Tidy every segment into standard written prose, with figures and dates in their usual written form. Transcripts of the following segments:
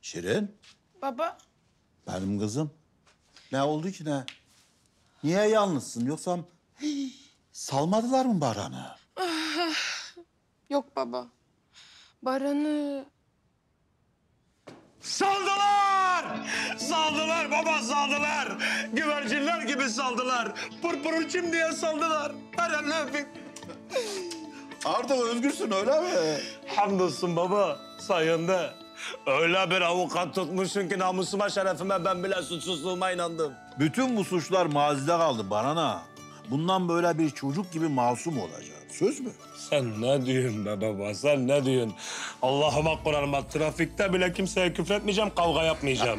Şirin, Baba. benim kızım. Ne oldu ki ne? Niye yalnızsın? Yoksa salmadılar mı Baran'ı? Yok baba. Baran'ı... Saldılar! Saldılar baba, saldılar. Güvercinler gibi saldılar. Pırpır uçayım diye saldılar. Her elini öpeyim. Artık özgürsün öyle mi? Hamdolsun baba, sayende. Öyle bir avukat tutmuşsun ki namusuma, şerefime ben bile suçsuzluğuma inandım. Bütün bu suçlar mazide kaldı Baran'a. Bundan böyle bir çocuk gibi masum olacak. Söz mü? Sen ne diyorsun be baba, sen ne diyorsun? Allah'ıma Kur'an'ıma trafikte bile kimseye küfretmeyeceğim, kavga yapmayacağım.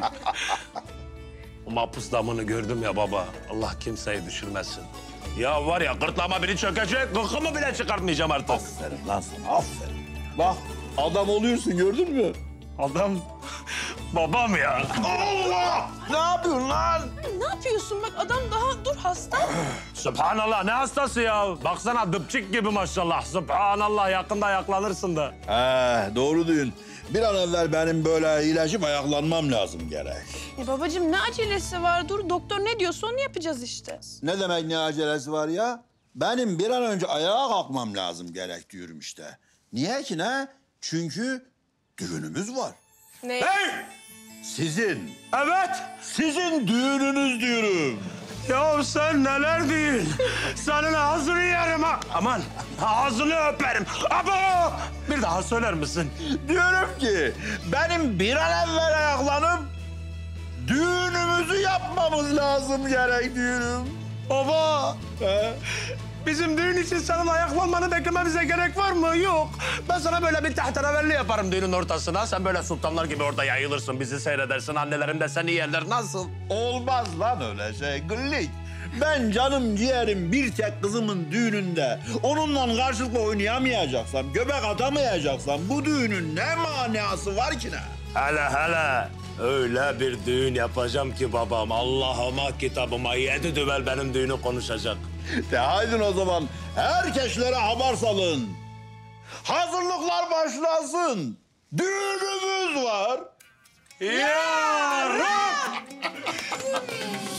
O mahpus damını gördüm ya baba, Allah kimseyi düşürmesin. Ya var ya gırtlağıma biri çökecek, gıkımı bile çıkartmayacağım artık. Aferin lan sana, aferin. Bak adam oluyorsun gördün mü? Adam babam ya. Allah! Ne yapıyorsun lan? Ne yapıyorsun? Bak adam daha dur hasta. Sübhanallah, ne hastası ya? Baksana dıpçık gibi maşallah. Sübhanallah, yakında ayaklanırsın da. Doğru diyorsun. Bir an evvel benim böyle iyileşip ayaklanmam lazım gerek. Babacığım ne acelesi var? Dur doktor ne diyorsa onu yapacağız işte. Ne demek ne acelesi var ya? Benim bir an önce ayağa kalkmam lazım gerek diyorum işte. Niye ki ne? Çünkü düğünümüz var. Ne? Hey! Sizin. Evet! Sizin düğününüz diyorum. Ya sen neler diyorsun? Senin ağzını yerim ha. Aman ağzını öperim. Abo! Bir daha söyler misin? Diyorum ki benim bir an evvel ayaklanıp düğünümüzü yapmamız lazım gerek diyorum. Baba! Bizim düğün için senin ayaklanmanı beklememize gerek var mı? Yok. Ben sana böyle bir tahterevalli yaparım düğünün ortasına. Sen böyle sultanlar gibi orada yayılırsın, bizi seyredersin. Annelerim de seni yerler. Nasıl? Olmaz lan öyle şey gıllik. Ben canım ciğerim bir tek kızımın düğününde onunla karşılıklı oynayamayacaksam, göbek atamayacaksam bu düğünün ne manası var ki ne? Hele. Öyle bir düğün yapacağım ki babam Allah'ıma kitabıma 7 düvel benim düğünü konuşacak. De haydin o zaman herkeslere haber salın. Hazırlıklar başlasın. Düğünümüz var. Ya Rab!